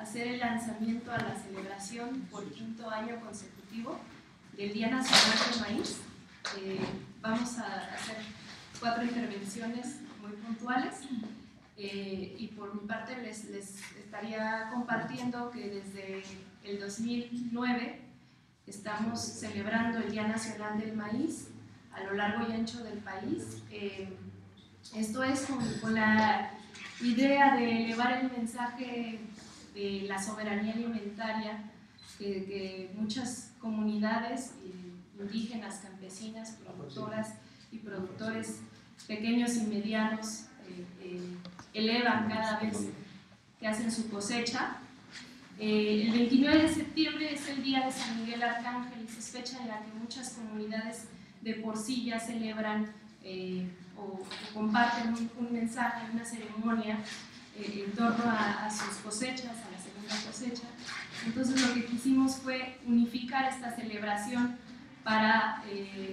hacer el lanzamiento a la celebración por 5º año consecutivo del Día Nacional del Maíz. Vamos a hacer 4 intervenciones muy puntuales y por mi parte les estaría compartiendo que desde el 2009 estamos celebrando el Día Nacional del Maíz a lo largo y ancho del país. Esto es con la idea de elevar el mensaje de la soberanía alimentaria que muchas comunidades indígenas, campesinas, productoras y productores pequeños y medianos elevan cada vez que hacen su cosecha. El 29 de septiembre es el día de San Miguel Arcángel, es fecha en la que muchas comunidades de por sí ya celebran o comparten un mensaje, una ceremonia en torno a sus cosechas, a la segunda cosecha. Entonces lo que quisimos fue unificar esta celebración para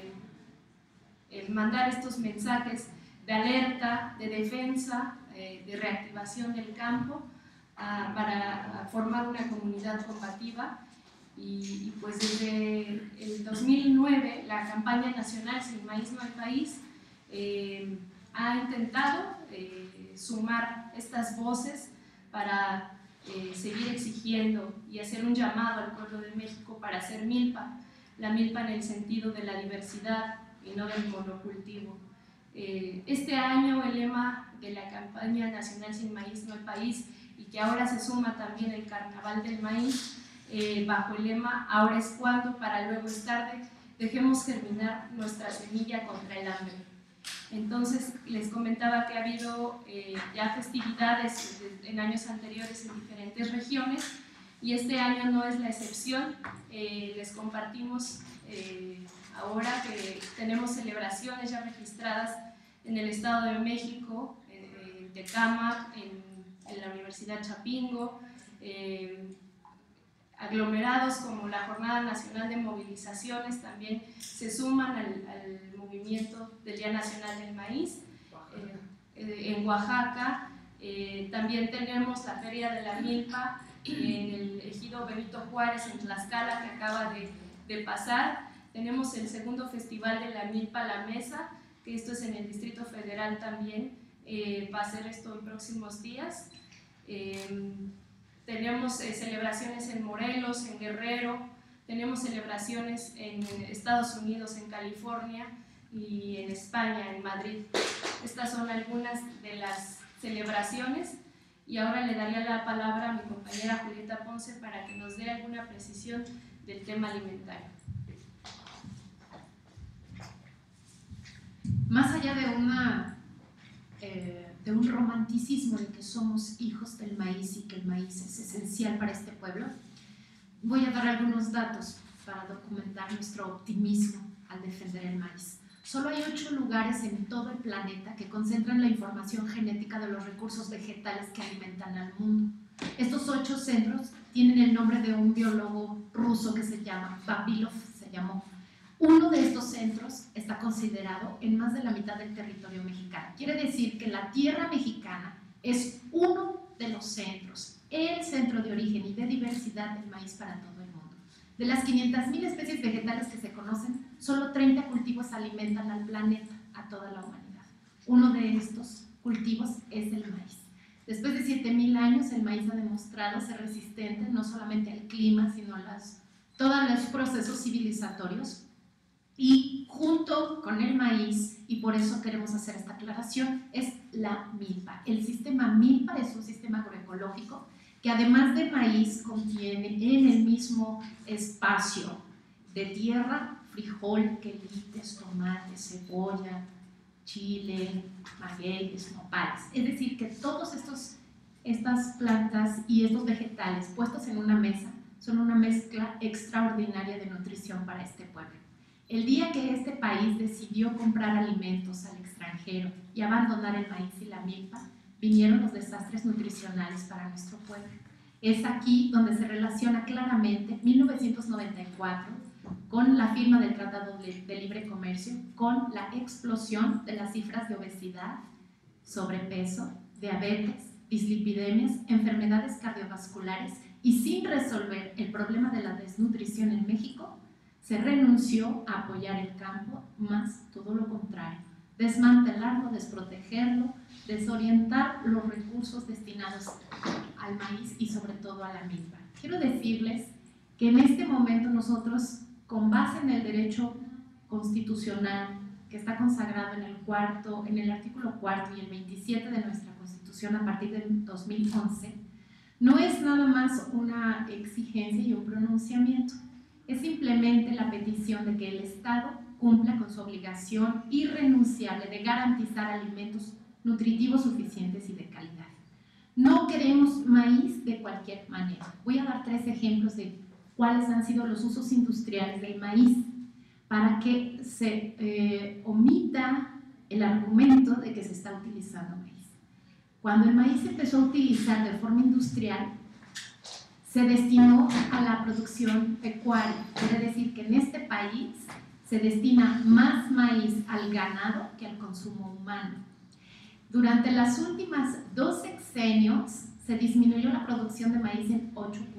mandar estos mensajes de alerta, de defensa, de reactivación del campo, para formar una comunidad combativa. Y pues desde el 2009 la campaña nacional Sin Maíz No Hay País ha intentado sumar estas voces para seguir exigiendo y hacer un llamado al pueblo de México para hacer milpa, la milpa en el sentido de la diversidad y no del monocultivo. Este año el lema de la campaña nacional Sin Maíz No Hay País, y que ahora se suma también el Carnaval del Maíz, bajo el lema "Ahora es cuando, para luego es tarde, dejemos germinar nuestra semilla contra el hambre". Entonces les comentaba que ha habido ya festividades en años anteriores en diferentes regiones y este año no es la excepción. Les compartimos ahora que tenemos celebraciones ya registradas en el Estado de México, en Tecámac, en la Universidad Chapingo, aglomerados como la Jornada Nacional de Movilizaciones también se suman al movimiento del Día Nacional del Maíz. En Oaxaca también tenemos la Feria de la Milpa en el ejido Benito Juárez en Tlaxcala, que acaba de pasar. Tenemos el segundo Festival de la Milpa La Mesa, que esto es en el Distrito Federal también, va a ser esto en próximos días. Tenemos celebraciones en Morelos, en Guerrero, tenemos celebraciones en Estados Unidos, en California y en España, en Madrid. Estas son algunas de las celebraciones y ahora le daría la palabra a mi compañera Julieta Ponce para que nos dé alguna precisión del tema alimentario. Más allá de un romanticismo de que somos hijos del maíz y que el maíz es esencial para este pueblo, voy a dar algunos datos para documentar nuestro optimismo al defender el maíz. Solo hay 8 lugares en todo el planeta que concentran la información genética de los recursos vegetales que alimentan al mundo. Estos 8 centros tienen el nombre de un biólogo ruso que se llama Vavilov, se llamó. Uno de estos centros está considerado en más de la mitad del territorio mexicano. Quiere decir que la tierra mexicana es uno de los centros, el centro de origen y de diversidad del maíz para todo el mundo. De las 500,000 especies vegetales que se conocen, solo 30 cultivos alimentan al planeta, a toda la humanidad. Uno de estos cultivos es el maíz. Después de 7,000 años, el maíz ha demostrado ser resistente no solamente al clima, sino a todos los procesos civilizatorios. Y junto con el maíz, y por eso queremos hacer esta aclaración, es la milpa. El sistema milpa es un sistema agroecológico que además de maíz contiene en el mismo espacio de tierra frijol, quelites, tomates, cebolla, chile, magueyes, nopales. Es decir, que todas estas plantas y estos vegetales puestos en una mesa son una mezcla extraordinaria de nutrición para este pueblo. El día que este país decidió comprar alimentos al extranjero y abandonar el maíz y la milpa, vinieron los desastres nutricionales para nuestro pueblo. Es aquí donde se relaciona claramente 1994 con la firma del Tratado de Libre Comercio, con la explosión de las cifras de obesidad, sobrepeso, diabetes, dislipidemias, enfermedades cardiovasculares cardiovasculares y sin resolver el problema de la desnutrición en México, se renunció a apoyar el campo, más todo lo contrario, desmantelarlo, desprotegerlo, desorientar los recursos destinados al maíz y sobre todo a la milpa. Quiero decirles que en este momento nosotros, con base en el derecho constitucional que está consagrado en el artículo 4 y el 27 de nuestra Constitución a partir del 2011, no es nada más una exigencia y un pronunciamiento, es simplemente la petición de que el Estado cumpla con su obligación irrenunciable de garantizar alimentos nutritivos suficientes y de calidad. No queremos maíz de cualquier manera. Voy a dar 3 ejemplos de cuáles han sido los usos industriales del maíz para que se omita el argumento de que se está utilizando maíz. Cuando el maíz se empezó a utilizar de forma industrial, se destinó a la producción pecuaria. Quiere decir que en este país se destina más maíz al ganado que al consumo humano. Durante las últimas 2 sexenios se disminuyó la producción de maíz en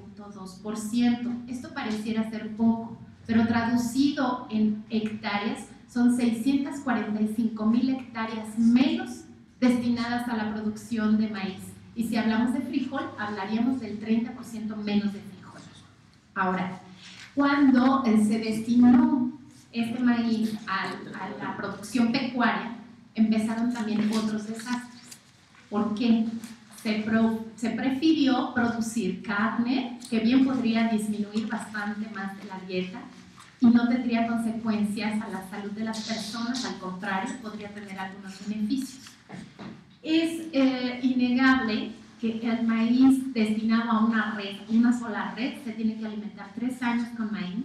8.2%. Esto pareciera ser poco, pero traducido en hectáreas son 645,000 hectáreas menos destinadas a la producción de maíz. Y si hablamos de frijol, hablaríamos del 30% menos de frijol. Ahora, cuando se destinó este maíz a la producción pecuaria, empezaron también otros desastres. ¿Por qué? Se prefirió producir carne, que bien podría disminuir bastante más de la dieta y no tendría consecuencias a la salud de las personas, al contrario, podría tener algunos beneficios. Es innegable que el maíz destinado a una sola red, se tiene que alimentar 3 años con maíz,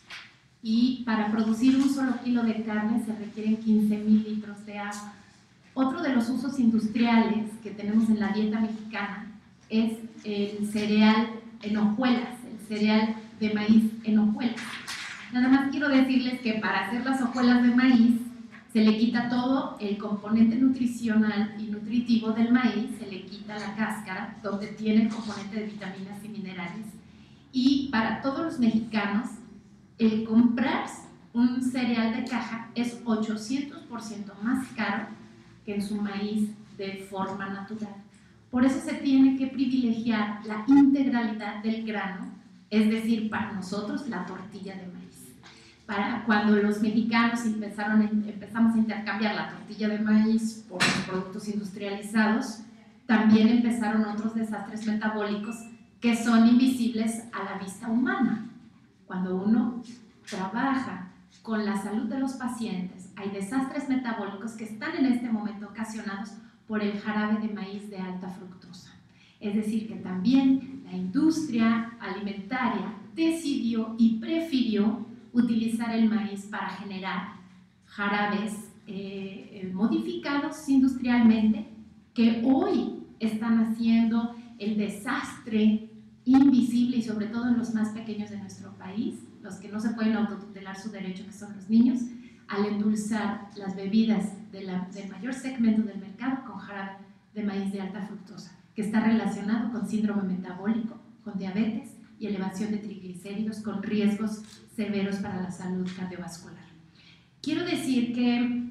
y para producir un solo kilo de carne se requieren 15,000 litros de agua. Otro de los usos industriales que tenemos en la dieta mexicana es el cereal en hojuelas, el cereal de maíz en hojuelas. Nada más quiero decirles que para hacer las hojuelas de maíz se le quita todo el componente nutricional y nutritivo del maíz, se le quita la cáscara, donde tiene el componente de vitaminas y minerales. Y para todos los mexicanos, el comprar un cereal de caja es 800% más caro que en su maíz de forma natural. Por eso se tiene que privilegiar la integralidad del grano, es decir, para nosotros la tortilla de maíz. Cuando los mexicanos empezamos a intercambiar la tortilla de maíz por los productos industrializados, también empezaron otros desastres metabólicos que son invisibles a la vista humana. Cuando uno trabaja con la salud de los pacientes, hay desastres metabólicos que están en este momento ocasionados por el jarabe de maíz de alta fructosa. Es decir, que también la industria alimentaria decidió y prefirió utilizar el maíz para generar jarabes modificados industrialmente que hoy están haciendo el desastre invisible y sobre todo en los más pequeños de nuestro país, los que no se pueden autotutelar su derecho, que son los niños, al endulzar las bebidas del mayor segmento del mercado con jarabe de maíz de alta fructosa, que está relacionado con síndrome metabólico, con diabetes y elevación de triglicéridos, con riesgos severos para la salud cardiovascular. Quiero decir que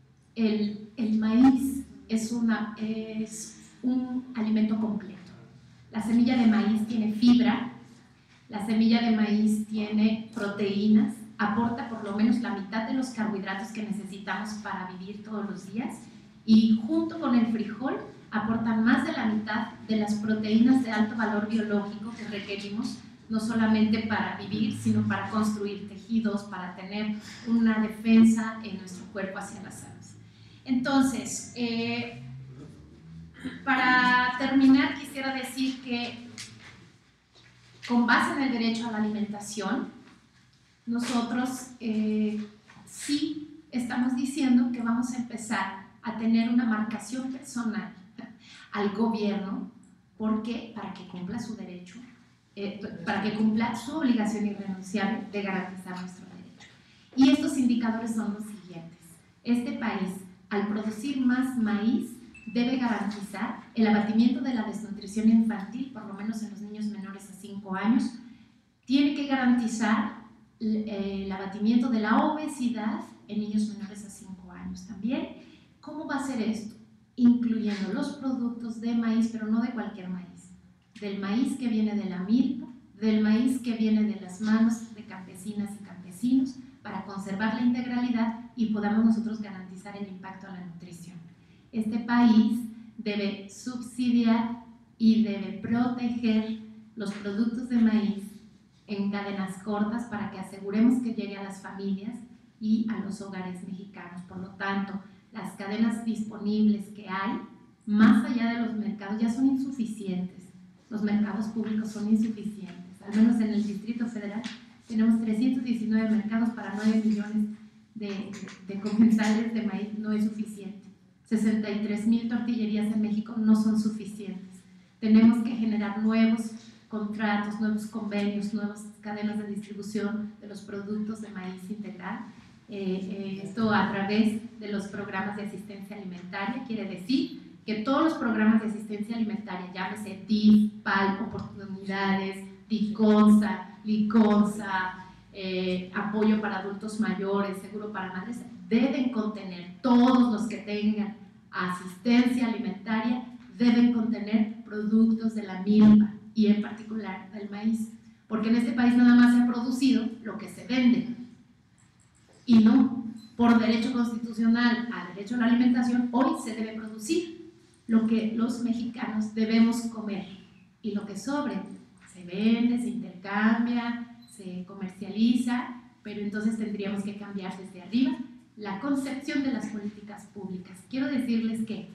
el maíz es un alimento completo. La semilla de maíz tiene fibra, la semilla de maíz tiene proteínas, aporta por lo menos la mitad de los carbohidratos que necesitamos para vivir todos los días, y junto con el frijol aporta más de la mitad de las proteínas de alto valor biológico que requerimos, no solamente para vivir, sino para construir tejidos, para tener una defensa en nuestro cuerpo hacia la salud. Entonces, para terminar, quisiera decir que con base en el derecho a la alimentación, nosotros sí estamos diciendo que vamos a empezar a tener una marcación personal al gobierno, porque para que cumpla su derecho, para que cumpla su obligación irrenunciable de garantizar nuestro derecho. Y estos indicadores son los siguientes. Este país, al producir más maíz, debe garantizar el abatimiento de la desnutrición infantil, por lo menos en los niños 5 años, tiene que garantizar el abatimiento de la obesidad en niños menores a 5 años también. ¿Cómo va a ser esto? Incluyendo los productos de maíz, pero no de cualquier maíz, del maíz que viene de la milpa, del maíz que viene de las manos de campesinas y campesinos, para conservar la integralidad y podamos nosotros garantizar el impacto a la nutrición. Este país debe subsidiar y debe proteger los productos de maíz en cadenas cortas para que aseguremos que llegue a las familias y a los hogares mexicanos. Por lo tanto, las cadenas disponibles que hay, más allá de los mercados, ya son insuficientes. Los mercados públicos son insuficientes. Al menos en el Distrito Federal tenemos 319 mercados para 9 millones de comensales de maíz, no es suficiente. 63,000 tortillerías en México no son suficientes. Tenemos que generar nuevos contratos, nuevos convenios, nuevas cadenas de distribución de los productos de maíz integral. Esto a través de los programas de asistencia alimentaria, quiere decir que todos los programas de asistencia alimentaria, llámese DIF, PAL, Oportunidades, DICONSA, LICONSA, apoyo para adultos mayores, seguro para madres, deben contener, todos los que tengan asistencia alimentaria, deben contener productos de la milpa y en particular del maíz, porque en este país nada más se ha producido lo que se vende y no, por derecho constitucional al derecho a la alimentación, hoy se debe producir lo que los mexicanos debemos comer y lo que sobre se vende, se intercambia, se comercializa, pero entonces tendríamos que cambiar desde arriba la concepción de las políticas públicas. Quiero decirles que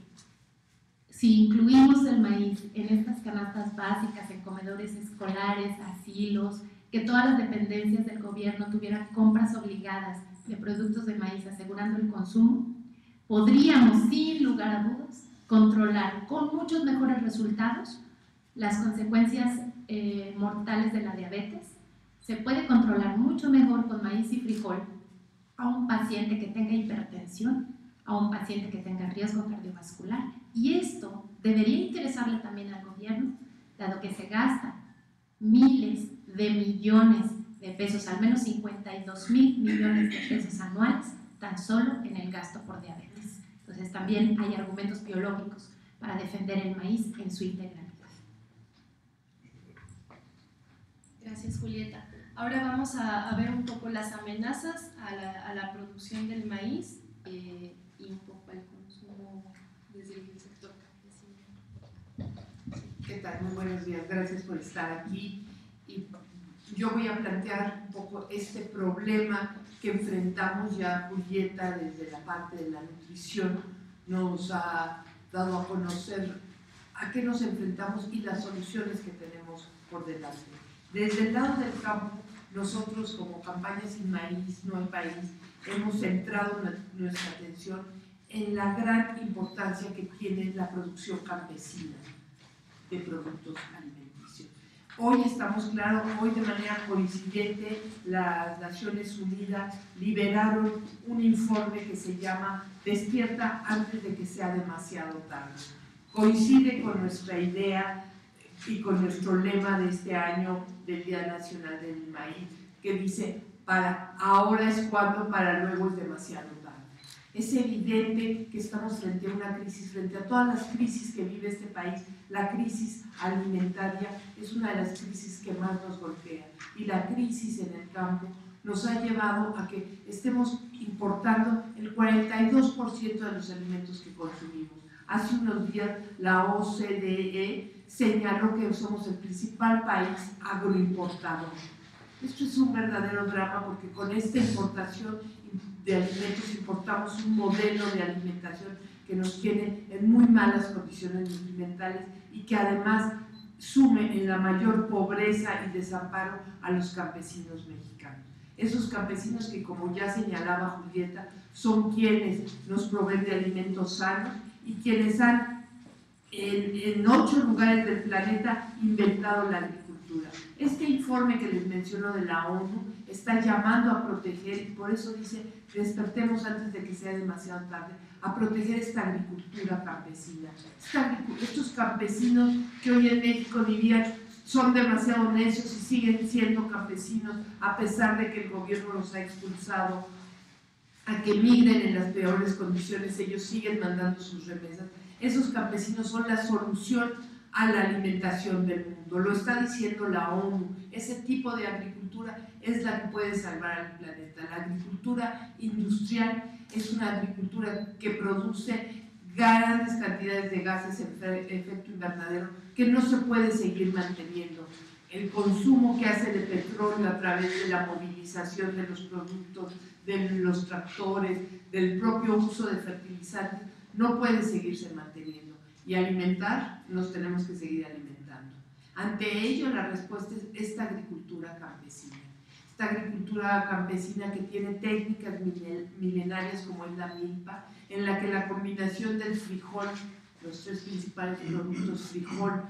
si incluimos el maíz en estas canastas básicas, en comedores escolares, asilos, que todas las dependencias del gobierno tuvieran compras obligadas de productos de maíz asegurando el consumo, podríamos sin lugar a dudas controlar con muchos mejores resultados las consecuencias mortales de la diabetes. Se puede controlar mucho mejor con maíz y frijol a un paciente que tenga hipertensión, a un paciente que tenga riesgo cardiovascular, y esto debería interesarle también al gobierno, dado que se gasta miles de millones de pesos, al menos 52,000 millones de pesos anuales, tan solo en el gasto por diabetes. Entonces también hay argumentos biológicos para defender el maíz en su integralidad. Gracias, Julieta. Ahora vamos a ver un poco las amenazas a la producción del maíz y un poco al consumo desde el sector campesino. ¿Qué tal? Muy buenos días. Gracias por estar aquí. Y yo voy a plantear un poco este problema que enfrentamos ya. Julieta, desde la parte de la nutrición, nos ha dado a conocer a qué nos enfrentamos y las soluciones que tenemos por delante. Desde el lado del campo, nosotros como Campaña Sin Maíz No Hay País hemos centrado nuestra atención en la gran importancia que tiene la producción campesina de productos alimenticios. Hoy estamos claros, hoy de manera coincidente las Naciones Unidas liberaron un informe que se llama Despierta antes de que sea demasiado tarde. Coincide con nuestra idea y con nuestro lema de este año del Día Nacional del Maíz, que dice, para ahora es cuando, para luego es demasiado tarde. Es evidente que estamos frente a una crisis, frente a todas las crisis que vive este país. La crisis alimentaria es una de las crisis que más nos golpea, y la crisis en el campo nos ha llevado a que estemos importando el 42% de los alimentos que consumimos. Hace unos días la OCDE señaló que somos el principal país agroimportador. Esto es un verdadero drama, porque con esta importación de alimentos importamos un modelo de alimentación que nos tiene en muy malas condiciones nutrimentales y que además sume en la mayor pobreza y desamparo a los campesinos mexicanos. Esos campesinos que, como ya señalaba Julieta, son quienes nos proveen de alimentos sanos y quienes han en 8 lugares del planeta inventado la agricultura. Este informe que les menciono de la ONU está llamando a proteger, y por eso dice, despertemos antes de que sea demasiado tarde, a proteger esta agricultura campesina. Estos campesinos que hoy en México dirían, son demasiado necios y siguen siendo campesinos a pesar de que el gobierno los ha expulsado a que migren en las peores condiciones, ellos siguen mandando sus remesas. Esos campesinos son la solución a la alimentación del mundo, lo está diciendo la ONU. Ese tipo de agricultura es la que puede salvar al planeta. La agricultura industrial es una agricultura que produce grandes cantidades de gases de efecto invernadero que no se puede seguir manteniendo. El consumo que hace de petróleo a través de la movilización de los productos, de los tractores, del propio uso de fertilizantes, no puede seguirse manteniendo. Y alimentar, nos tenemos que seguir alimentando. Ante ello, la respuesta es esta agricultura campesina. Esta agricultura campesina que tiene técnicas milenarias como es la milpa, en la que la combinación del frijol, los tres principales productos, frijol,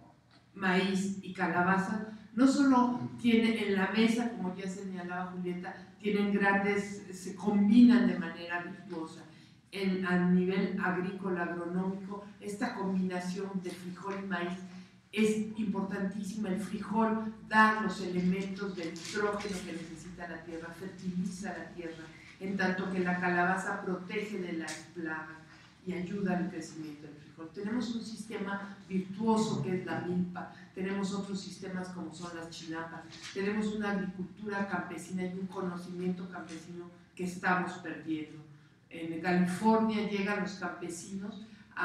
maíz y calabaza, no solo tiene en la mesa, como ya señalaba Julieta, tienen grandes, se combinan de manera virtuosa. A nivel agrícola, agronómico, esta combinación de frijol y maíz es importantísima. El frijol da los elementos del nitrógeno que necesita la tierra, fertiliza la tierra, en tanto que la calabaza protege de las plagas y ayuda al crecimiento del frijol. Tenemos un sistema virtuoso que es la milpa, tenemos otros sistemas como son las chinapas, tenemos una agricultura campesina y un conocimiento campesino que estamos perdiendo. En California llegan los campesinos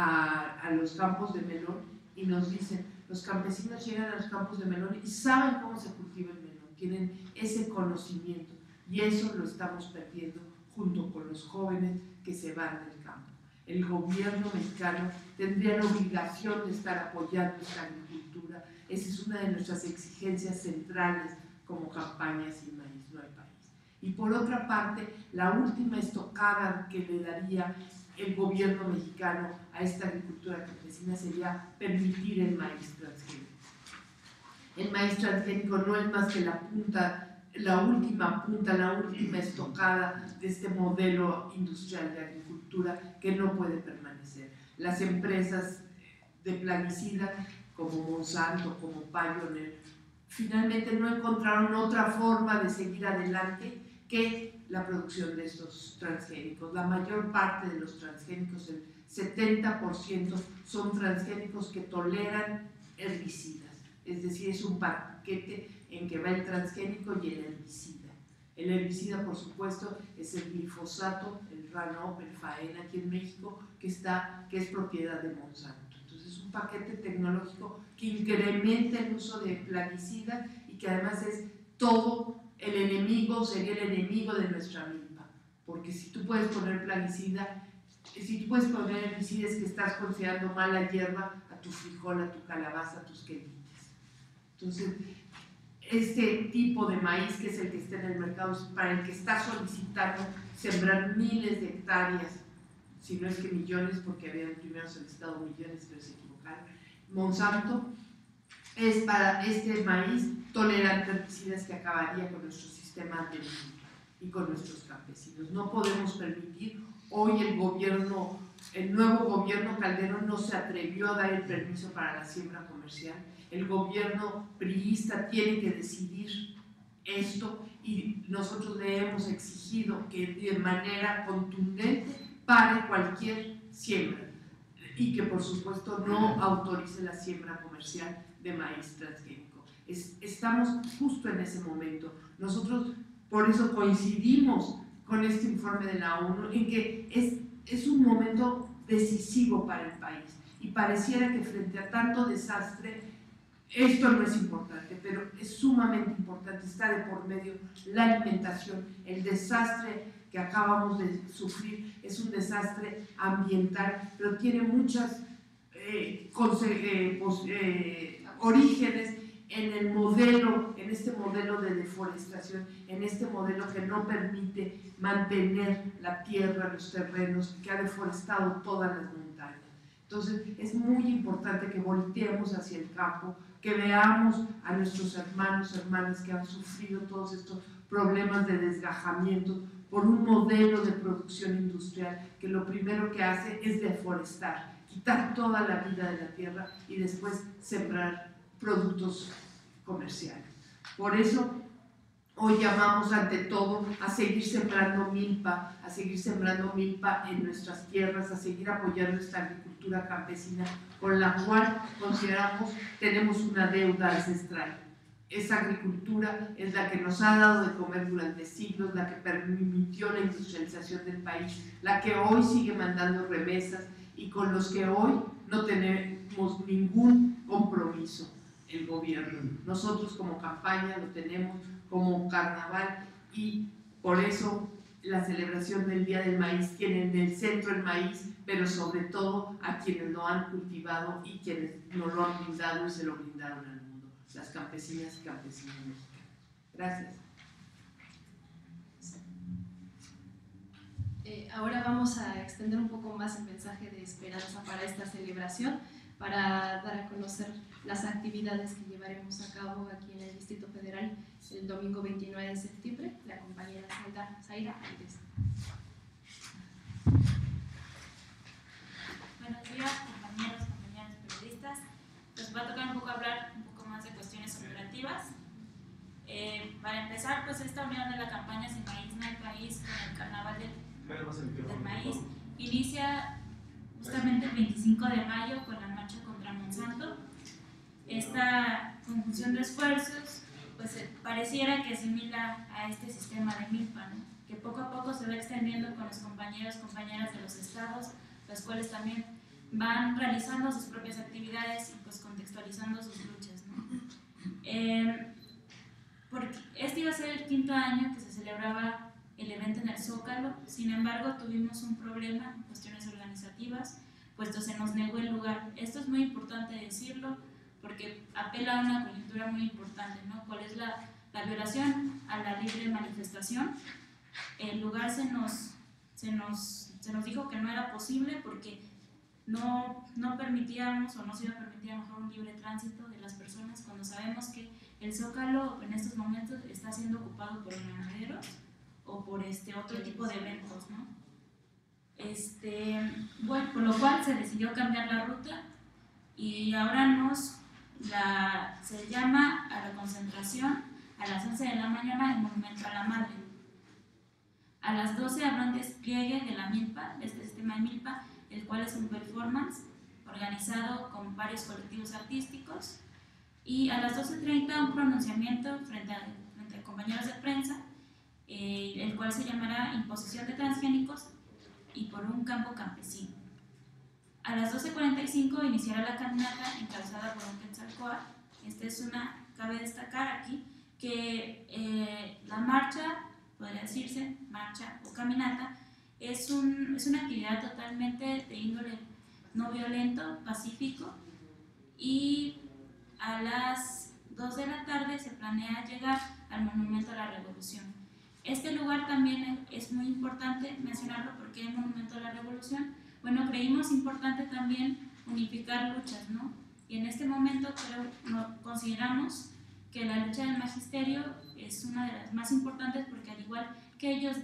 a los campos de melón y nos dicen, los campesinos llegan a los campos de melón y saben cómo se cultiva el melón, tienen ese conocimiento y eso lo estamos perdiendo junto con los jóvenes que se van del campo. El gobierno mexicano tendría la obligación de estar apoyando esta agricultura. Esa es una de nuestras exigencias centrales como campaña Sin Maíz No Hay País. Y por otra parte, la última estocada que le daría el gobierno mexicano a esta agricultura campesina sería permitir el maíz transgénico. El maíz transgénico no es más que la punta, la última estocada de este modelo industrial de agricultura que no puede permanecer. Las empresas de plaguicidas como Monsanto, como Pioneer, finalmente no encontraron otra forma de seguir adelante que la producción de estos transgénicos. La mayor parte de los transgénicos, el 70%, son transgénicos que toleran herbicidas, es decir, es un paquete en que va el transgénico y el herbicida. El herbicida, por supuesto, es el glifosato, el Roundup, el Faena aquí en México, que es propiedad de Monsanto. Entonces es un paquete tecnológico que incrementa el uso de plaguicidas y que además es todo el enemigo, sería el enemigo de nuestra milpa, porque si tú puedes poner plaguicida, si tú puedes poner herbicida es que estás considerando mala hierba a tu frijol, a tu calabaza, a tus quelites. Entonces, este tipo de maíz, que es el que está en el mercado, es para el que está solicitando sembrar miles de hectáreas, si no es que millones, porque habían primero solicitado millones, pero se equivocaron. Monsanto es para este maíz tolerante a herbicidas que acabaría con nuestro sistema agrícola y con nuestros campesinos. No podemos permitir, hoy el nuevo gobierno Calderón no se atrevió a dar el permiso para la siembra comercial. El gobierno priista tiene que decidir esto y nosotros le hemos exigido que de manera contundente pare cualquier siembra y que por supuesto no autorice la siembra comercial de maíz transgénico. Estamos justo en ese momento. Nosotros por eso coincidimos con este informe de la ONU en que es un momento decisivo para el país y pareciera que frente a tanto desastre esto no es importante, pero es sumamente importante. Está de por medio la alimentación. El desastre que acabamos de sufrir es un desastre ambiental, pero tiene muchos orígenes en este modelo de deforestación, en este modelo que no permite mantener la tierra, los terrenos, que ha deforestado todas las montañas. Entonces es muy importante que volteemos hacia el campo, que veamos a nuestros hermanos, hermanas que han sufrido todos estos problemas de desgajamiento por un modelo de producción industrial que lo primero que hace es deforestar, quitar toda la vida de la tierra y después sembrar productos comerciales. Por eso hoy llamamos ante todo a seguir sembrando milpa, en nuestras tierras, a seguir apoyando esta agricultura campesina con la cual consideramos tenemos una deuda ancestral. Esa agricultura es la que nos ha dado de comer durante siglos, la que permitió la industrialización del país, la que hoy sigue mandando remesas y con los que hoy no tenemos ningún compromiso el gobierno. Nosotros como campaña lo tenemos como carnaval y por eso la celebración del Día del Maíz tiene en el centro el maíz, pero sobre todo a quienes lo han cultivado y quienes nos lo han brindado y se lo brindaron al mundo, las campesinas y campesinos mexicanos. Gracias. Ahora vamos a extender un poco más el mensaje de esperanza para esta celebración, para dar a conocer las actividades que llevaremos a cabo aquí en el Distrito Federal el domingo 29 de septiembre. La compañera Zaira Aires. Buenos días, compañeras periodistas. Les va a tocar un poco hablar un poco más de cuestiones operativas. Para empezar, pues esta unión de la campaña Sin Maíz No Hay País con el Carnaval del Maíz inicia justamente el 25 de mayo con la marcha contra Monsanto. Esta conjunción de esfuerzos pues pareciera que asimila a este sistema de milpa, ¿no? Que poco a poco se va extendiendo con los compañeras de los estados, los cuales también van realizando sus propias actividades y pues contextualizando sus luchas, ¿no? Porque este iba a ser el 5º año que se celebraba el evento en el Zócalo. Sin embargo, tuvimos un problema en cuestiones organizativas, puesto se nos negó el lugar. Esto es muy importante decirlo porque apela a una coyuntura muy importante, ¿no? ¿Cuál es la violación a la libre manifestación? El lugar se nos dijo que no era posible porque no permitíamos o no se iba a permitir a lo mejor un libre tránsito de las personas, cuando sabemos que el Zócalo en estos momentos está siendo ocupado por ganaderos o por otro tipo de eventos, ¿no? Bueno, por lo cual se decidió cambiar la ruta y ahora se llama a la concentración a las 11 de la mañana en Monumento a la Madre. A las 12 habrá un despliegue de la milpa, de este sistema de milpa, el cual es un performance organizado con varios colectivos artísticos, y a las 12:30 un pronunciamiento frente a compañeros de prensa, el cual se llamará Imposición de Transgénicos y por un campo campesino. A las 12:45 iniciará la caminata encabezada por un Quetzalcóatl. Cabe destacar aquí que la marcha, podría decirse marcha o caminata, es una actividad totalmente de índole no violento, pacífico, y a las 2 de la tarde se planea llegar al Monumento a la Revolución. Este lugar también es muy importante mencionarlo porque el Monumento a la Revolución, bueno, creímos importante también unificar luchas, ¿no? Y en este momento consideramos que la lucha del magisterio es una de las más importantes porque al igual que ellos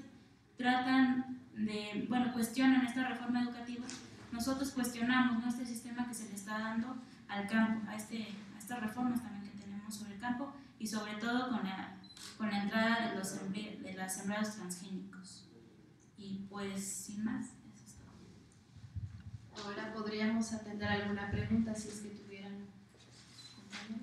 cuestionan esta reforma educativa, nosotros cuestionamos, ¿no?, este sistema que se le está dando al campo, a estas reformas también que tenemos sobre el campo y sobre todo con la entrada de los sembrados transgénicos. Y pues, sin más, eso es todo. Ahora podríamos atender alguna pregunta si es que tuvieran compañeros.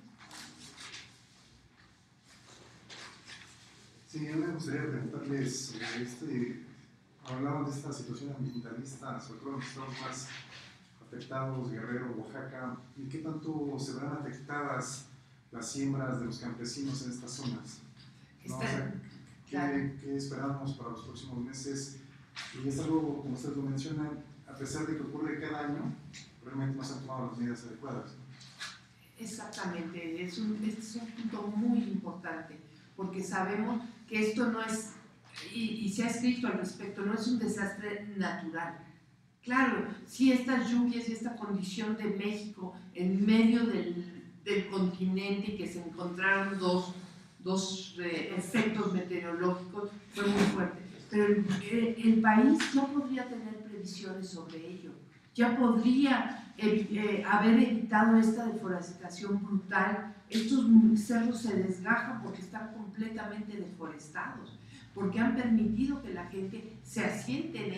Sí, a mí me gustaría preguntarles sobre hablaban de esta situación ambientalista, sobre todo en los estados más afectados, Guerrero, Oaxaca, y qué tanto se verán afectadas las siembras de los campesinos en estas zonas, ¿no? O sea, ¿qué esperamos para los próximos meses? Y es algo, como ustedes lo mencionan, a pesar de que ocurre cada año, realmente no se han tomado las medidas adecuadas. Exactamente, este es un punto muy importante, porque sabemos que esto no es, y se ha escrito al respecto, no es un desastre natural. Claro, si estas lluvias y esta condición de México en medio del continente y que se encontraron dos efectos meteorológicos fue muy fuerte, pero el país no podría tener previsiones sobre ello. ya podría haber evitado esta deforestación brutal. Estos cerros se desgajan porque están completamente deforestados, porque han permitido que la gente se asiente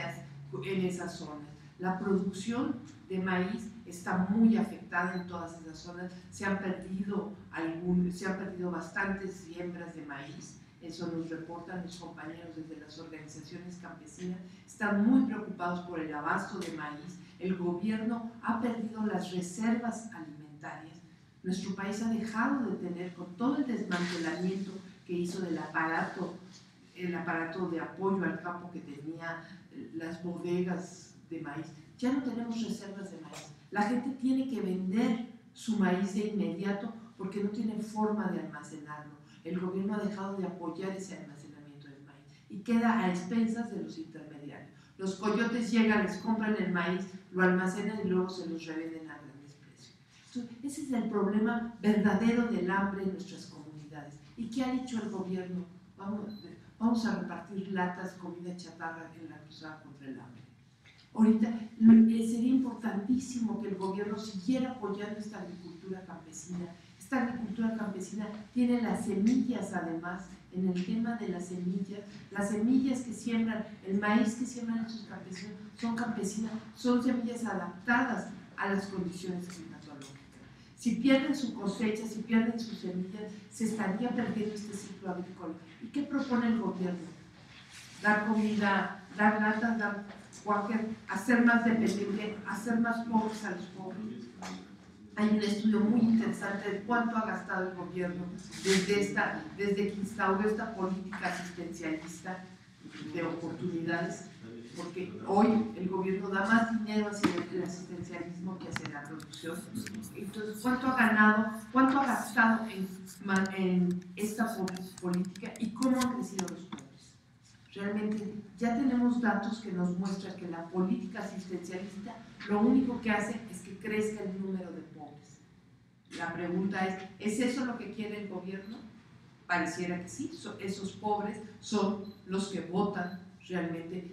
en esas zonas. La producción de maíz está muy afectada en todas esas zonas. Se han perdido bastantes siembras de maíz. Eso nos reportan los compañeros desde las organizaciones campesinas. Están muy preocupados por el abasto de maíz. El gobierno ha perdido las reservas alimentarias. Nuestro país ha dejado de tener, con todo el desmantelamiento que hizo del aparato, el aparato de apoyo al campo que tenía las bodegas de maíz, ya no tenemos reservas de maíz. La gente tiene que vender su maíz de inmediato porque no tiene forma de almacenarlo. El gobierno ha dejado de apoyar ese almacenamiento del maíz y queda a expensas de los intermediarios. Los coyotes llegan, les compran el maíz, lo almacenan y luego se los revenden a grandes precios. Entonces, ese es el problema verdadero del hambre en nuestras comunidades. ¿Y qué ha dicho el gobierno? Vamos a repartir latas, comida chatarra en la cruzada contra el hambre. Ahorita sería importantísimo que el gobierno siguiera apoyando esta agricultura campesina. Esta agricultura campesina tiene las semillas, además, en el tema de las semillas que siembran, el maíz que siembran estos campesinos, son semillas adaptadas a las condiciones climatológicas. Si pierden su cosecha, si pierden sus semillas, se estaría perdiendo este ciclo agrícola. ¿Y qué propone el gobierno? Dar comida, dar latas, dar cuáquer, hacer más dependiente, hacer más pobres a los pobres. Hay un estudio muy interesante de cuánto ha gastado el gobierno desde que instauró esta política asistencialista de oportunidades, porque hoy el gobierno da más dinero hacia el asistencialismo que hacia la producción. Entonces, ¿cuánto ha ganado, cuánto ha gastado en esta política y cómo han crecido los pobres? Realmente ya tenemos datos que nos muestran que la política asistencialista lo único que hace es que crezca el número de pobres. La pregunta ¿es eso lo que quiere el gobierno? Pareciera que sí, esos pobres son los que votan realmente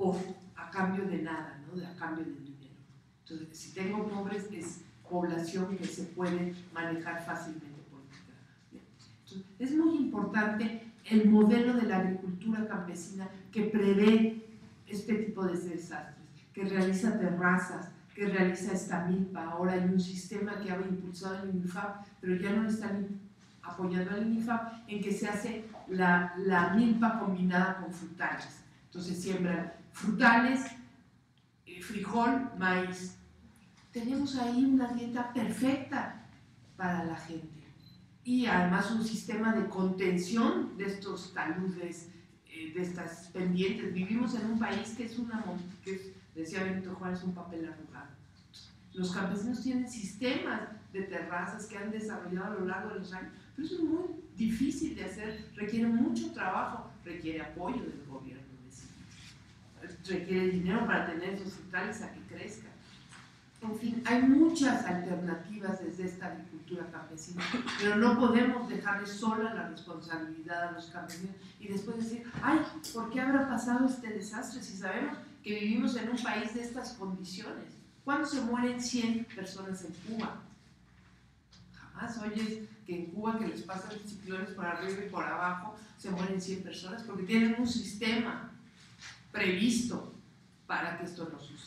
a cambio de nada, ¿no? A cambio de dinero. Entonces, si tengo pobres, es población que se puede manejar fácilmente políticamente. Entonces, es muy importante el modelo de la agricultura campesina que prevé este tipo de desastres, que realiza terrazas, que realiza esta milpa. Ahora hay un sistema que había impulsado el INIFAP, pero ya no están apoyando al INIFAP, en que se hace la milpa combinada con frutales. Entonces siembran frutales, frijol, maíz. Tenemos ahí una dieta perfecta para la gente. Y además un sistema de contención de estos taludes, de estas pendientes. Vivimos en un país que es decía Benito Juárez, un papel arrugado. Los campesinos tienen sistemas de terrazas que han desarrollado a lo largo de los años, pero eso es muy difícil de hacer, requiere mucho trabajo, requiere apoyo del gobierno, requiere dinero para tener esos frutales a que crezcan. En fin, hay muchas alternativas desde esta agricultura campesina, pero no podemos dejarle sola la responsabilidad a los campesinos y después decir, ay, ¿por qué habrá pasado este desastre si sabemos que vivimos en un país de estas condiciones? ¿Cuándo se mueren 100 personas en Cuba? Jamás oyes que en Cuba, que les pasan ciclones por arriba y por abajo, se mueren 100 personas porque tienen un sistema previsto para que esto no suceda.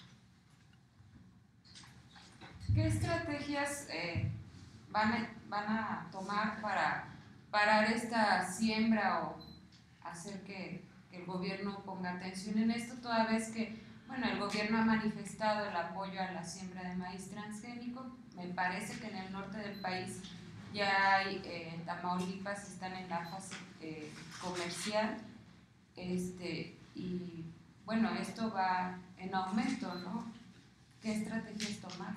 ¿Qué estrategias van a tomar para parar esta siembra o hacer que el gobierno ponga atención en esto, toda vez que el gobierno ha manifestado el apoyo a la siembra de maíz transgénico? Me parece que en el norte del país ya hay, en Tamaulipas están en la fase comercial, y esto va en aumento, ¿no? ¿Qué estrategias tomar?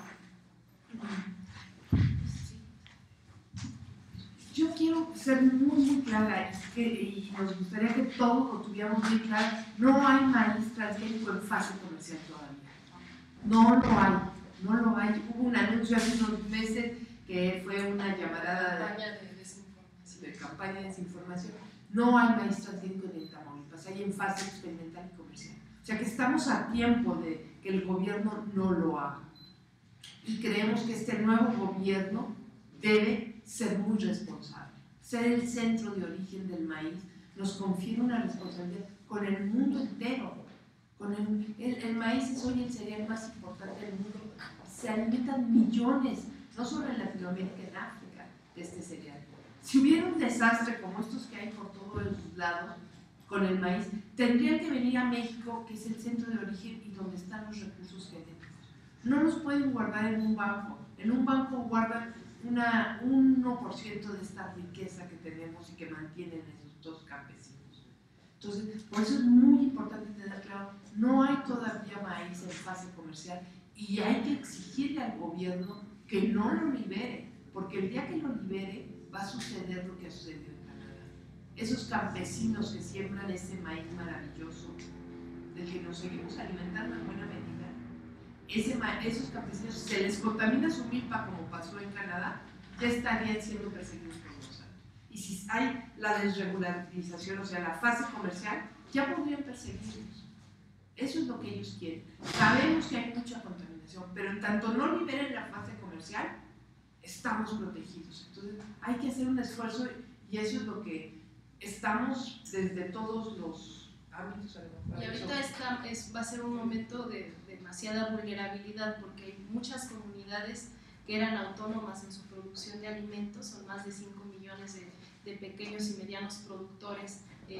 Yo quiero ser muy clara y nos gustaría que todos lo tuviéramos bien claro. No hay maíz transgénico en fase comercial todavía. No lo hay. Hubo un anuncio hace unos meses que fue una llamarada de campaña de desinformación. No hay maíz transgénico en Tamaulipas, hay en fase experimental y comercial. O sea que estamos a tiempo de que el gobierno no lo haga. Y creemos que este nuevo gobierno debe ser muy responsable. Ser el centro de origen del maíz nos confiere una responsabilidad con el mundo entero. El maíz es hoy el cereal más importante del mundo. Se alimentan millones, no solo en Latinoamérica, en África, de este cereal. Si hubiera un desastre como estos que hay por todos los lados con el maíz, tendría que venir a México, que es el centro de origen y donde están los recursos genéticos. No los pueden guardar en un banco. En un banco guardan un 1% de esta riqueza que tenemos y que mantienen esos dos campesinos. Entonces, por eso es muy importante tener claro, no hay todavía maíz en fase comercial y hay que exigirle al gobierno que no lo libere, porque el día que lo libere va a suceder lo que ha sucedido en Canadá. Esos campesinos que siembran ese maíz maravilloso, del que nos seguimos alimentando en buena medida, esos campesinos, se les contamina su milpa como pasó en Canadá, ya estarían siendo perseguidos por los años. Y si hay la desregularización, o sea, la fase comercial, ya podrían perseguirlos. Eso es lo que ellos quieren. Sabemos que hay mucha contaminación, pero en tanto no liberen la fase comercial, estamos protegidos. Entonces, hay que hacer un esfuerzo y eso es lo que estamos desde todos los ámbitos. Y ahorita va a ser un momento de demasiada vulnerabilidad porque hay muchas comunidades que eran autónomas en su producción de alimentos, son más de 5 millones de pequeños y medianos productores,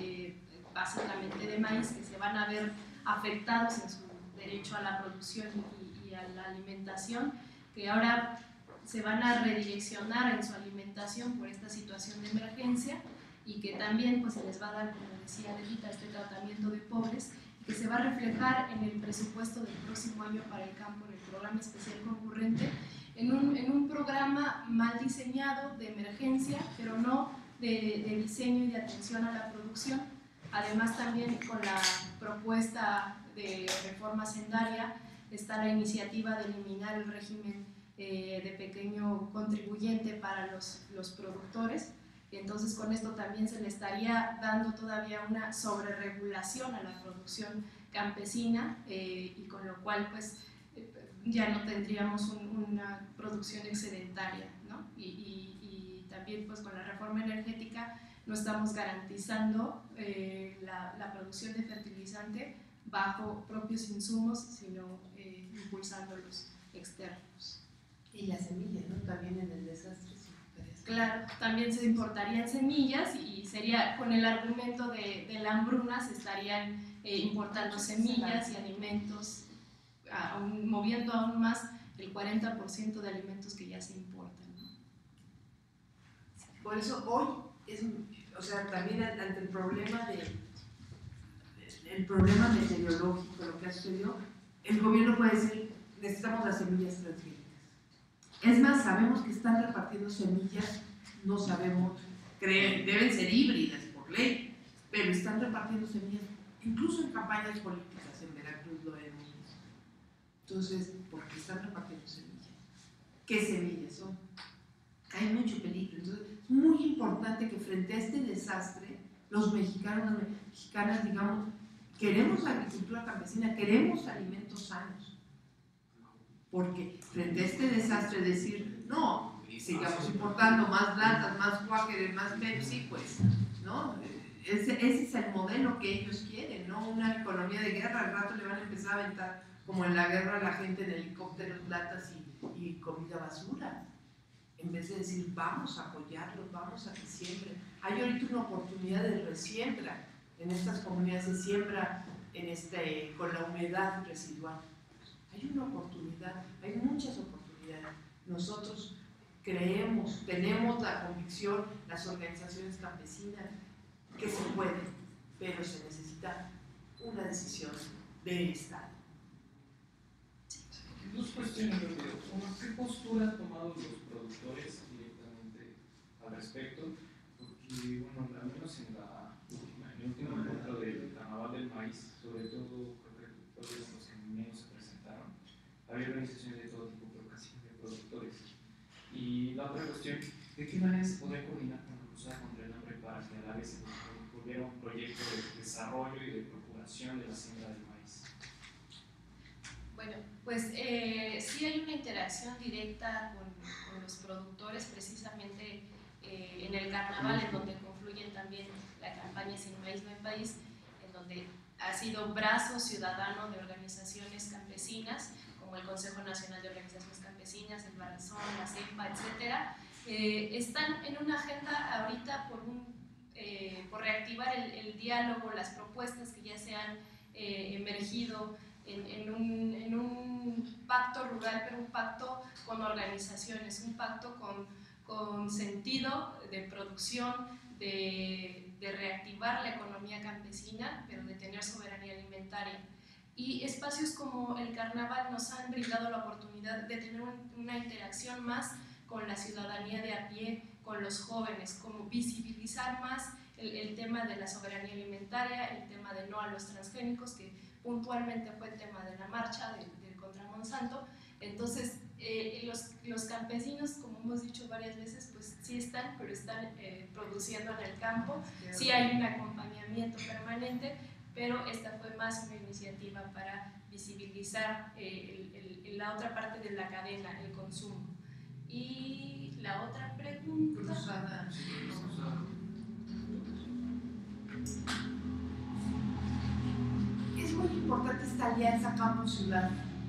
básicamente de maíz, que se van a ver afectados en su derecho a la producción y a la alimentación, que ahora se van a redireccionar en su alimentación por esta situación de emergencia y que también pues, se les va a dar, como decía Lelita, este tratamiento de pobres y que se va a reflejar en el presupuesto del próximo año para el campo, en el programa especial concurrente, en un programa mal diseñado de emergencia, pero no de diseño y de atención a la producción. Además también con la propuesta de reforma hacendaria está la iniciativa de eliminar el régimen de pequeño contribuyente para los productores. Entonces con esto también se le estaría dando todavía una sobreregulación a la producción campesina y con lo cual pues ya no tendríamos una producción excedentaria, ¿no? Y también pues con la reforma energética no estamos garantizando la producción de fertilizante bajo propios insumos, sino impulsando los externos. Y las semillas, ¿no? También en el desastre. Claro, también se importarían semillas y sería con el argumento de la hambruna se estarían importando semillas y alimentos, moviendo aún más el 40% de alimentos que ya se importan, ¿no? Por eso hoy o sea, también ante el problema meteorológico, lo que ha sucedido, el gobierno puede decir, necesitamos las semillas transgénicas. Es más, sabemos que están repartiendo semillas, no sabemos, deben ser híbridas por ley, pero están repartiendo semillas, incluso en campañas políticas en Veracruz lo hemos visto. Entonces, ¿por qué están repartiendo semillas? ¿Qué semillas son? Hay mucho peligro. Entonces, es muy importante que frente a este desastre, los mexicanos, las mexicanas, digamos, queremos la agricultura campesina, queremos alimentos sanos. Porque frente a este desastre decir, no, sigamos importando más latas, más Quaker, más Pepsi, pues, ¿no? Ese es el modelo que ellos quieren, ¿no? Una economía de guerra, al rato le van a empezar a aventar, como en la guerra, la gente en helicópteros, latas y comida basura. En vez de decir, vamos a apoyarlos, vamos a que siembren. Hay ahorita una oportunidad de resiembra. En estas comunidades se siembra con la humedad residual. Hay una oportunidad, hay muchas oportunidades. Nosotros creemos, tenemos la convicción, las organizaciones campesinas, que se puede, pero se necesita una decisión del Estado. Dos cuestiones, uno, ¿qué postura han tomado los productores directamente al respecto? Porque, bueno, al menos en el último encuentro del Carnaval del Maíz, sobre todo, creo que todos los que menos se presentaron, había organizaciones de todo tipo, pero casi de productores. Y la otra cuestión, ¿de qué manera se podría coordinar con la Cruzada contra el Hambre para que a la vez se volviera un proyecto de desarrollo y de procuración de la siembra del maíz? Bueno, pues sí hay una interacción directa con los productores, precisamente en el carnaval, en donde confluyen también la campaña Sin Maíz No Hay País, en donde ha sido brazo ciudadano de organizaciones campesinas, como el Consejo Nacional de Organizaciones Campesinas, el Barazón, la CEPA, etc. Están en una agenda ahorita por reactivar el diálogo, las propuestas que ya se han emergido en un pacto rural, pero un pacto con organizaciones, un pacto con sentido de producción, de reactivar la economía campesina, pero de tener soberanía alimentaria. Y espacios como el carnaval nos han brindado la oportunidad de tener una interacción más con la ciudadanía de a pie, con los jóvenes, como visibilizar más el tema de la soberanía alimentaria, el tema de no a los transgénicos, que puntualmente fue el tema de la marcha del contra Monsanto. Entonces, los campesinos, como hemos dicho varias veces, pues sí están, pero están produciendo en el campo, sí hay un acompañamiento permanente, pero esta fue más una iniciativa para visibilizar la otra parte de la cadena, el consumo. Y la otra pregunta... Cruzada. Es muy importante esta alianza campo-ciudad,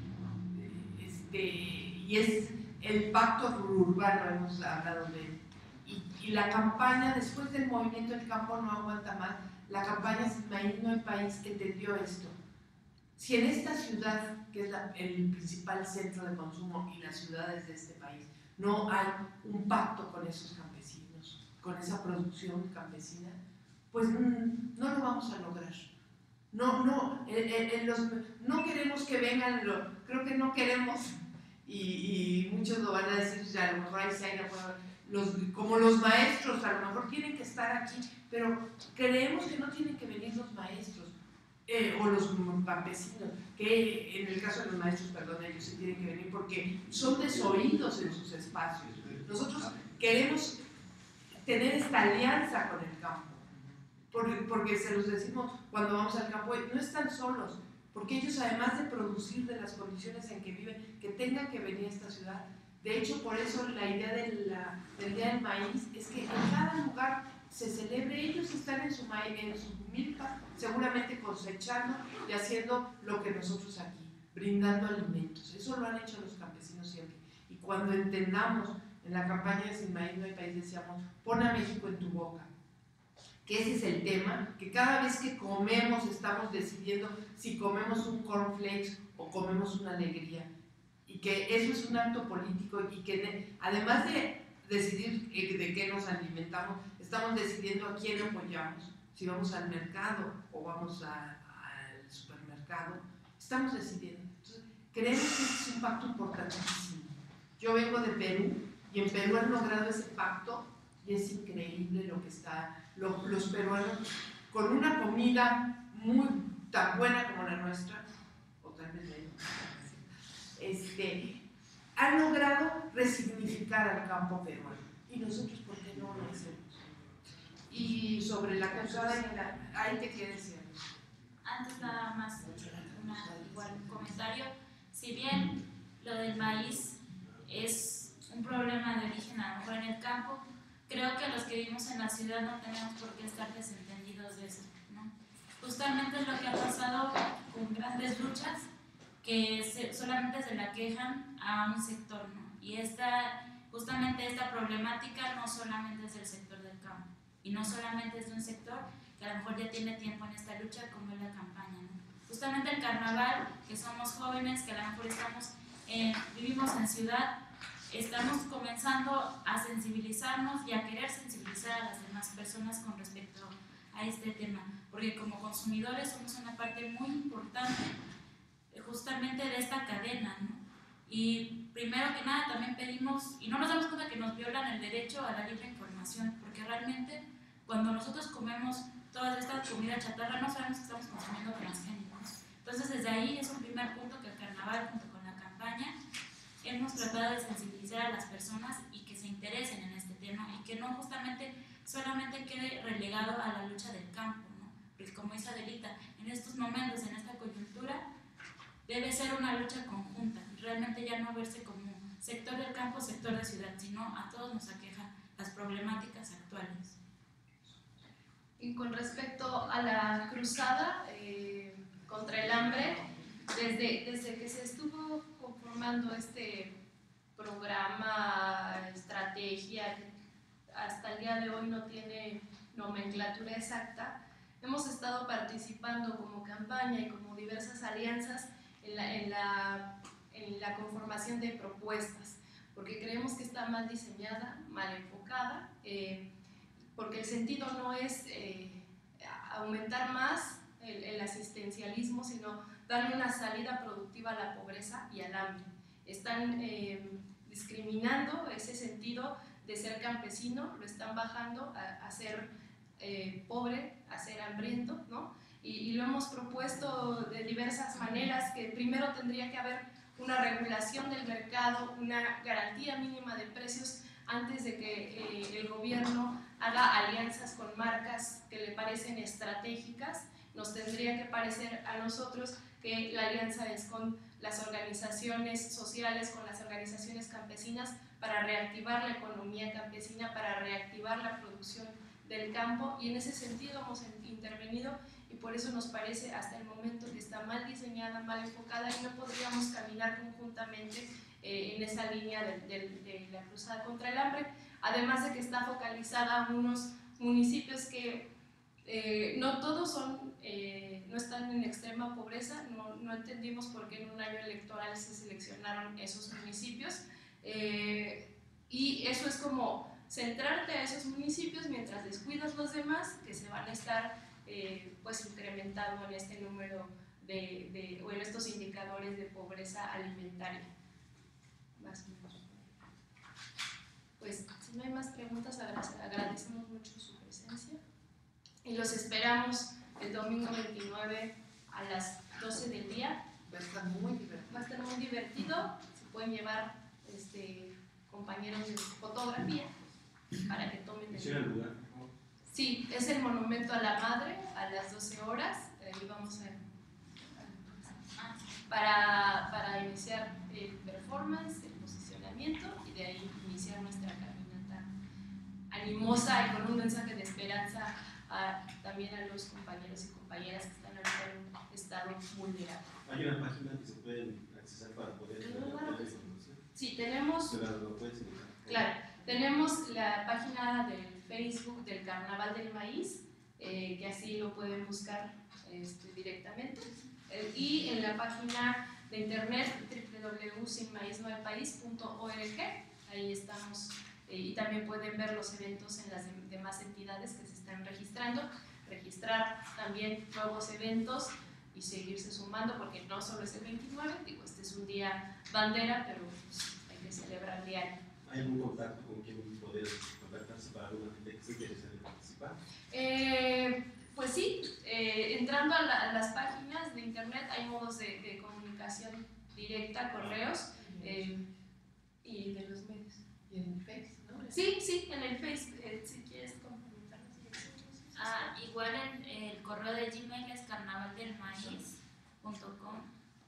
y es el pacto urbano, hemos hablado de él. Y la campaña, después del movimiento El Campo No Aguanta Más, la campaña Sin Maíz No Hay País entendió esto. Si en esta ciudad, que es el principal centro de consumo y las ciudades de este país, no hay un pacto con esos campesinos, con esa producción campesina, pues no lo vamos a lograr. No queremos que vengan, creo que no queremos, y muchos lo van a decir, a lo mejor ahí se haya, como los maestros, a lo mejor tienen que estar aquí, pero creemos que no tienen que venir los maestros o los campesinos, que en el caso de los maestros, perdón, ellos sí tienen que venir porque son desoídos en sus espacios. Nosotros queremos tener esta alianza con el campo, porque se los decimos cuando vamos al campo, no están solos, porque ellos, además de producir de las condiciones en que viven, que tengan que venir a esta ciudad. De hecho, por eso la idea del Día del Maíz es que en cada lugar se celebre, ellos están en su maíz, en su milpa, seguramente cosechando y haciendo lo que nosotros aquí, brindando alimentos. Eso lo han hecho los campesinos siempre. Y cuando entendamos, en la campaña de Sin Maíz No Hay País decíamos, pon a México en tu boca. Que ese es el tema, que cada vez que comemos estamos decidiendo si comemos un cornflakes o comemos una alegría, y que eso es un acto político y que además de decidir de qué nos alimentamos, estamos decidiendo a quién apoyamos, si vamos al mercado o vamos al supermercado, estamos decidiendo. Entonces, creemos que este es un pacto importantísimo. Yo vengo de Perú y en Perú han logrado ese pacto y es increíble lo que está, los peruanos con una comida muy tan buena como la nuestra, o tal vez menos, han logrado resignificar al campo peruano. Y nosotros, ¿por qué no lo hacemos? Y sobre la cruzada, ¿ahí te quieres decir? Antes nada más un comentario. Si bien lo del maíz es un problema de origen a lo mejor en el campo, creo que los que vivimos en la ciudad no tenemos por qué estar desentendidos de eso, ¿no? Justamente es lo que ha pasado con grandes luchas que solamente se la quejan a un sector, ¿no? Y justamente esta problemática no solamente es del sector del campo y no solamente es de un sector que a lo mejor ya tiene tiempo en esta lucha como es la campaña, ¿no? Justamente el carnaval, que somos jóvenes, que a lo mejor vivimos en ciudad, estamos comenzando a sensibilizarnos y a querer sensibilizar a las demás personas con respecto a este tema, porque como consumidores somos una parte muy importante justamente de esta cadena, ¿no? Y primero que nada también pedimos, y no nos damos cuenta que nos violan el derecho a la libre información, porque realmente cuando nosotros comemos toda esta comida chatarra no sabemos que estamos consumiendo transgénicos. Entonces desde ahí es un primer punto que el carnaval junto con la campaña hemos tratado de sensibilizar a las personas y que se interesen en este tema y que no justamente solamente quede relegado a la lucha del campo, ¿no? Pues como dice Adelita, en estos momentos, en esta coyuntura, debe ser una lucha conjunta, realmente ya no verse como sector del campo, sector de ciudad, sino a todos nos aquejan las problemáticas actuales. Y con respecto a la cruzada contra el hambre, desde que se estuvo conformando este programa, estrategia, hasta el día de hoy no tiene nomenclatura exacta, hemos estado participando como campaña y como diversas alianzas en la conformación de propuestas, porque creemos que está mal diseñada, mal enfocada, porque el sentido no es aumentar más el asistencialismo, sino darle una salida productiva a la pobreza y al hambre. Están discriminando ese sentido de ser campesino, lo están bajando a ser pobre, a ser hambriento, ¿no? Y lo hemos propuesto de diversas maneras, que primero tendría que haber una regulación del mercado, una garantía mínima de precios antes de que el gobierno haga alianzas con marcas que le parecen estratégicas. Nos tendría que parecer a nosotros que la alianza es con las organizaciones sociales, con las organizaciones campesinas, para reactivar la economía campesina, para reactivar la producción del campo, y en ese sentido hemos intervenido, y por eso nos parece hasta el momento que está mal diseñada, mal enfocada, y no podríamos caminar conjuntamente en esa línea de la cruzada contra el hambre, además de que está focalizada a unos municipios que no todos no están en extrema pobreza. No entendimos por qué en un año electoral se seleccionaron esos municipios, y eso es como centrarte a esos municipios mientras descuidas los demás, que se van a estar pues incrementando en este número o en estos indicadores de pobreza alimentaria. Más o menos. Pues si no hay más preguntas, agradecemos mucho su presencia y los esperamos el domingo 29 a las 12 del día. Va a estar muy divertido. Va a estar muy divertido. Se pueden llevar compañeros de fotografía para que tomen el lugar. Sí, es el Monumento a la Madre a las 12 horas. Ahí vamos para iniciar el performance, el posicionamiento, y de ahí iniciar nuestra caminata animosa y con un mensaje de esperanza también a los compañeros y compañeras que están ahorita en un estado vulnerable. ¿Hay una página que se puede accesar para poder ver la información? Sí, tenemos. ¿Lo puedes indicar? Claro, tenemos la página del Facebook del Carnaval del Maíz, que así lo pueden buscar directamente, y en la página de internet www.sinmaiznoalpaís.org, ahí estamos, y también pueden ver los eventos en las demás entidades que se están registrando, registrar también nuevos eventos y seguirse sumando, porque no solo es el 29, digo, este es un día bandera, pero pues, hay que celebrar diario. ¿Hay algún contacto con quien poder contactarse para alguna gente que se interese en participar? Pues sí, entrando a las páginas de internet hay modos de comunicación directa, correos y de los medios. ¿Y en Face, no? Sí, en el Face, si quieres comentarnos. Igual en el correo de Gmail es carnavaldelmaíz.com.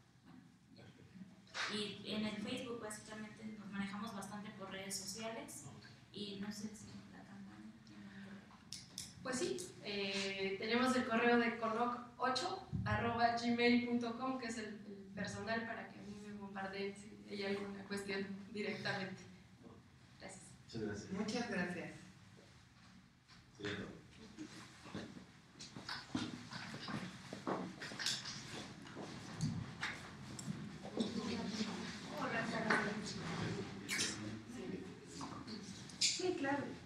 Y en el Facebook básicamente nos manejamos bastante por redes sociales, y no sé si la campaña tiene un correo. Pues sí, tenemos el correo de corroc8@gmail.com, que es el personal, para que a mí me bombardeen si hay alguna cuestión directamente. Gracias. Muchas gracias. Muchas gracias. Sería todo. Sí, claro.